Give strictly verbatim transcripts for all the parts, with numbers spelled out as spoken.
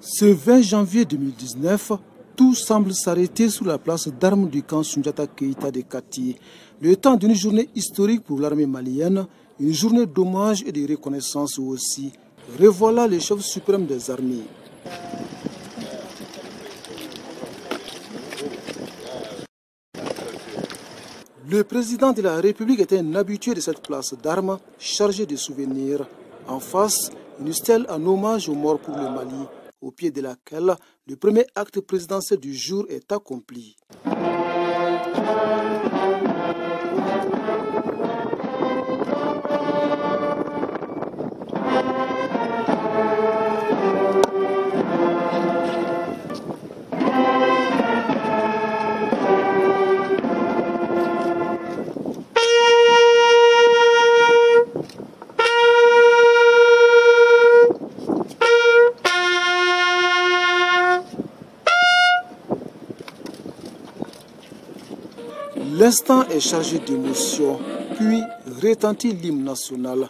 Ce vingt janvier deux mille dix-neuf, tout semble s'arrêter sous la place d'armes du camp Soundiata Keïta de Kati. Le temps d'une journée historique pour l'armée malienne, une journée d'hommage et de reconnaissance aussi. Revoilà le chef suprême des armées. Le président de la République était un habitué de cette place d'armes, chargé de souvenirs. En face, une stèle en hommage aux morts pour le Mali, au pied de laquelle le premier acte présidentiel du jour est accompli. L'instant est chargé d'émotion, puis retentit l'hymne national.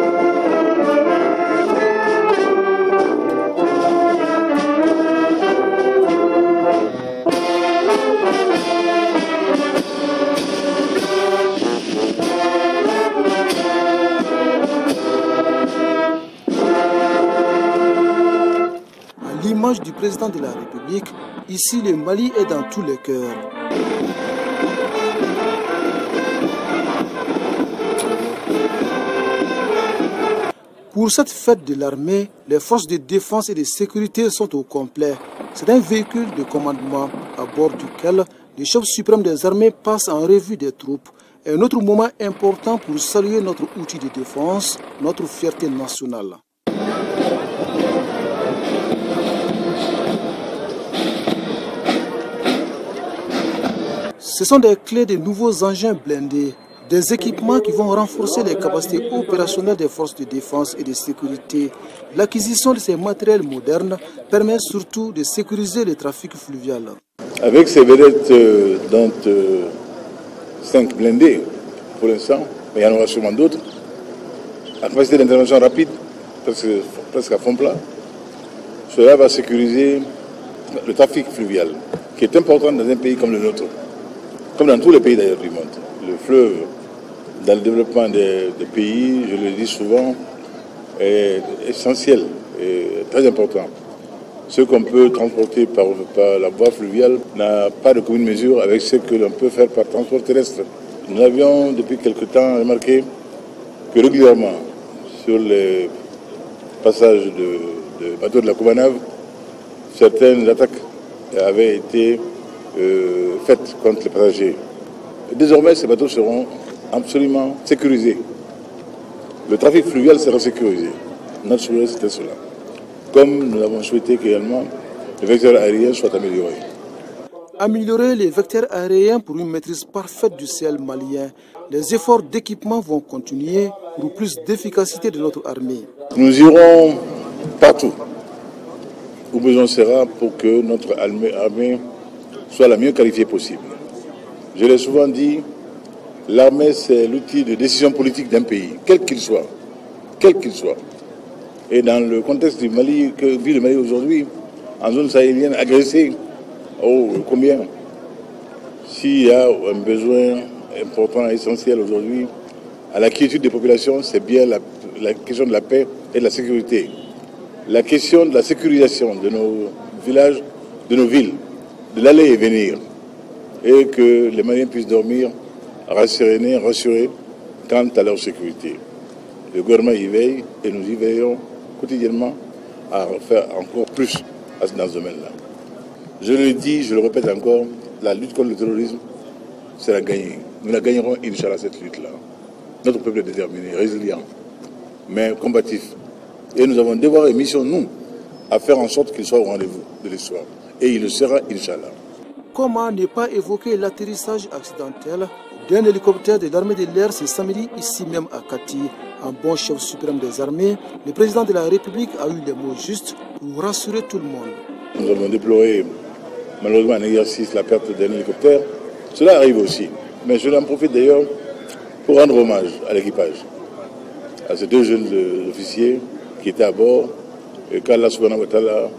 À l'image du président de la République, ici le Mali est dans tous les cœurs. Pour cette fête de l'armée, les forces de défense et de sécurité sont au complet. C'est un véhicule de commandement à bord duquel le chef suprême des armées passe en revue des troupes. Un autre moment important pour saluer notre outil de défense, notre fierté nationale. Ce sont des clés de nouveaux engins blindés. Des équipements qui vont renforcer les capacités opérationnelles des forces de défense et de sécurité. L'acquisition de ces matériels modernes permet surtout de sécuriser le trafic fluvial. Avec ces vedettes, euh, dont euh, cinq blindés pour l'instant, mais il y en aura sûrement d'autres, la capacité d'intervention rapide, presque, presque à fond plat, cela va sécuriser le trafic fluvial, qui est important dans un pays comme le nôtre, comme dans tous les pays d'ailleurs du monde. Le fleuve, dans le développement des, des pays, je le dis souvent, est essentiel et très important. Ce qu'on peut transporter par, par la voie fluviale n'a pas de commune mesure avec ce que l'on peut faire par transport terrestre. Nous avions depuis quelque temps remarqué que régulièrement, sur les passages de, de bateaux de la Coubanave, certaines attaques avaient été euh, faites contre les passagers. Désormais, ces bateaux seront absolument sécurisés. Le trafic fluvial sera sécurisé. Notre souhait, c'était cela. Comme nous avons souhaité qu'également le vecteur aérien soit amélioré. Améliorer les vecteurs aériens pour une maîtrise parfaite du ciel malien. Les efforts d'équipement vont continuer pour plus d'efficacité de notre armée. Nous irons partout où besoin sera pour que notre armée soit la mieux qualifiée possible. Je l'ai souvent dit, l'armée c'est l'outil de décision politique d'un pays, quel qu'il soit, quel qu'il soit. Et dans le contexte du Mali, que vit le Mali aujourd'hui, en zone sahélienne, agressée, oh combien? S'il y a un besoin important, essentiel aujourd'hui, à la quiétude des populations, c'est bien la, la question de la paix et de la sécurité. La question de la sécurisation de nos villages, de nos villes, de l'aller et venir. Et que les Maliens puissent dormir rassérénés, rassurés quant à leur sécurité. Le gouvernement y veille et nous y veillons quotidiennement à faire encore plus dans ce domaine-là. Je le dis, je le répète encore, la lutte contre le terrorisme, c'est la gagner. Nous la gagnerons, Inch'Allah, cette lutte-là. Notre peuple est déterminé, résilient, mais combatif. Et nous avons un devoir et mission, nous, à faire en sorte qu'il soit au rendez-vous de l'histoire. Et il le sera, Inch'Allah. Comment ne pas évoquer l'atterrissage accidentel d'un hélicoptère de l'armée de l'air ce samedi ici même à Kati. Un bon chef suprême des armées, le président de la République a eu les mots justes pour rassurer tout le monde. Nous avons déploré malheureusement en exercice la perte d'un hélicoptère. Cela arrive aussi. Mais je l'en profite d'ailleurs pour rendre hommage à l'équipage, à ces deux jeunes officiers qui étaient à bord. Et qu'Allah subhanahu wa ta'ala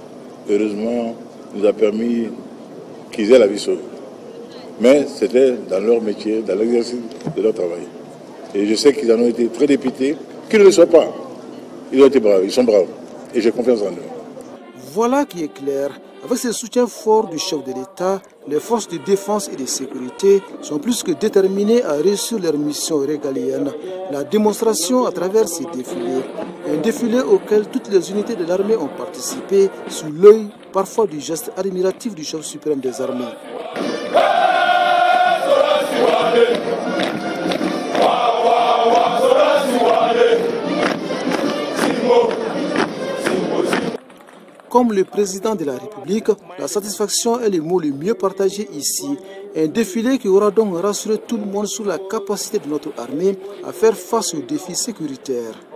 heureusement, nous a permis qu'ils aient la vie sauve. Mais c'était dans leur métier, dans l'exercice de leur travail. Et je sais qu'ils en ont été très dépités, qu'ils ne le soient pas. Ils ont été braves, ils sont braves. Et j'ai confiance en eux. Voilà qui est clair. Avec ce soutien fort du chef de l'État, les forces de défense et de sécurité sont plus que déterminées à réussir leur mission régalienne. La démonstration à travers ces défilés, un défilé auquel toutes les unités de l'armée ont participé sous l'œil parfois du geste admiratif du chef suprême des armées. Comme le président de la République, la satisfaction est le mot le mieux partagé ici. Un défilé qui aura donc rassuré tout le monde sur la capacité de notre armée à faire face aux défis sécuritaires.